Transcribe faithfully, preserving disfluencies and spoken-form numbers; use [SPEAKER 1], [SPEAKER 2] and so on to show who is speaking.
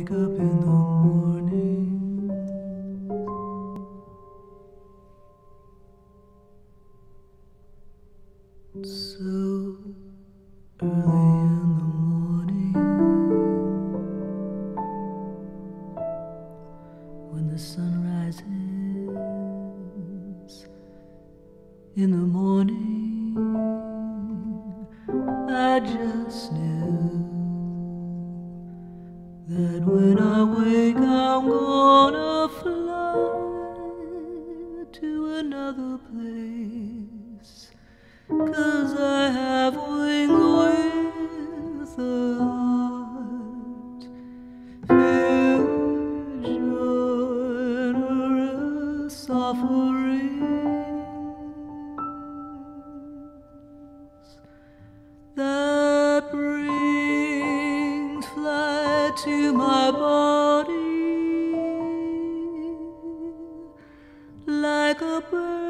[SPEAKER 1] wake up in the morning, so early in the morning, when the sun rises in the morning, I just knew that when I wake I'm gonna fly to another place, 'cause I have wings with a heart fusionous offerings that brings flight to my body like a bird